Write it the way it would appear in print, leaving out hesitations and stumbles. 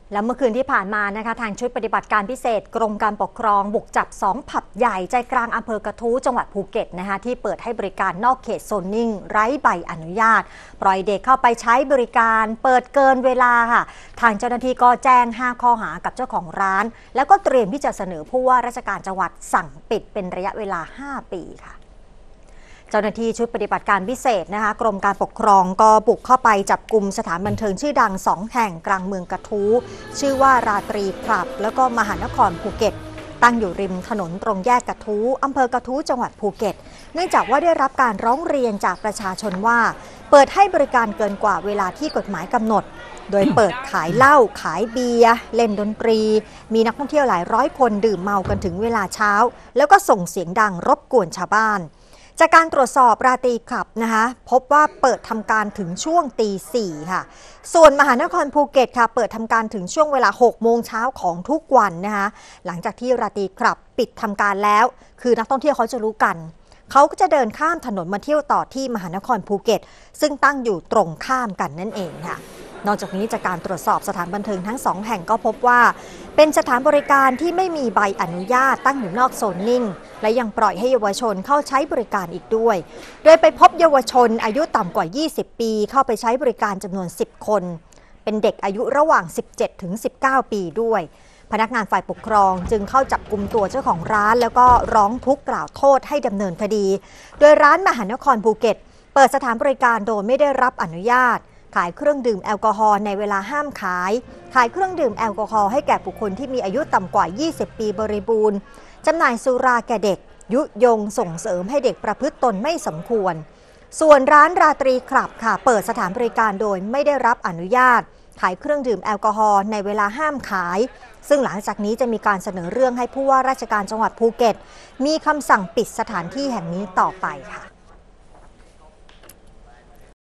แล้วเมื่อคืนที่ผ่านมานะคะทางชุดปฏิบัติการพิเศษกรมการปกครองบุกจับ2ผับใหญ่ใจกลางอำเภอกระทู้จังหวัดภูเก็ตนะคะที่เปิดให้บริการนอกเขตโซนนิ่งไร้ใบอนุญาตปล่อยเด็กเข้าไปใช้บริการเปิดเกินเวลาค่ะทางเจ้าหน้าที่ก็แจ้ง5ข้อหากับเจ้าของร้านแล้วก็เตรียมที่จะเสนอผู้ว่าราชการจังหวัดสั่งปิดเป็นระยะเวลา5 ปีค่ะเจ้าหน้าที่ชุดปฏิบัติการพิเศษนะคะกรมการปกครองก็บุกเข้าไปจับกุมสถานบันเทิงชื่อดัง2แห่งกลางเมืองกระทู้ชื่อว่าราตรีคลับแล้วก็มหานครภูเก็ตตั้งอยู่ริมถนนตรงแยกกระทู้อำเภอกระทู้จังหวัดภูเก็ตเนื่องจากว่าได้รับการร้องเรียนจากประชาชนว่าเปิดให้บริการเกินกว่าเวลาที่กฎหมายกำหนดโดยเปิดขายเหล้าขายเบียร์เล่นดนตรีมีนักท่องเที่ยวหลายร้อยคนดื่มเมากันถึงเวลาเช้าแล้วก็ส่งเสียงดังรบกวนชาวบ้านจากการตรวจสอบราตรีคลับนะคะพบว่าเปิดทำการถึงช่วงตี 4ค่ะส่วนมหานครภูเก็ตค่ะเปิดทำการถึงช่วงเวลา 6 โมงเช้าของทุกวันนะคะหลังจากที่ราตรีคลับปิดทำการแล้วคือนักท่องเที่ยวเขาจะรู้กันเขาก็จะเดินข้ามถนนมาเที่ยวต่อที่มหานครภูเก็ตซึ่งตั้งอยู่ตรงข้ามกันนั่นเองค่ะนอกจากนี้จากการตรวจสอบสถานบันเทิงทั้ง2แห่งก็พบว่าเป็นสถานบริการที่ไม่มีใบอนุญาตตั้งอยู่นอกโซนนิ่งและยังปล่อยให้เยาวชนเข้าใช้บริการอีกด้วยโดยไปพบเยาวชนอายุต่ำกว่า20 ปีเข้าไปใช้บริการจำนวน10 คนเป็นเด็กอายุระหว่าง17 ถึง 19 ปีด้วยพนักงานฝ่ายปกครองจึงเข้าจับกุมตัวเจ้าของร้านแล้วก็ร้องทุกข์กล่าวโทษให้ดำเนินคดีโดยร้านมหานครภูเก็ตเปิดสถานบริการโดยไม่ได้รับอนุญาตขายเครื่องดื่มแอลกอฮอล์ในเวลาห้ามขายเครื่องดื่มแอลกอฮอล์ให้แก่บุคคลที่มีอายุต่ำกว่า 20 ปีบริบูรณ์จำหน่ายสุราแก่เด็กยุยงส่งเสริมให้เด็กประพฤติตนไม่สมควรส่วนร้านราตรีคลับค่ะเปิดสถานบริการโดยไม่ได้รับอนุญาตขายเครื่องดื่มแอลกอฮอล์ในเวลาห้ามขายซึ่งหลังจากนี้จะมีการเสนอเรื่องให้ผู้ว่าราชการจังหวัดภูเก็ตมีคำสั่งปิดสถานที่แห่งนี้ต่อไปค่ะ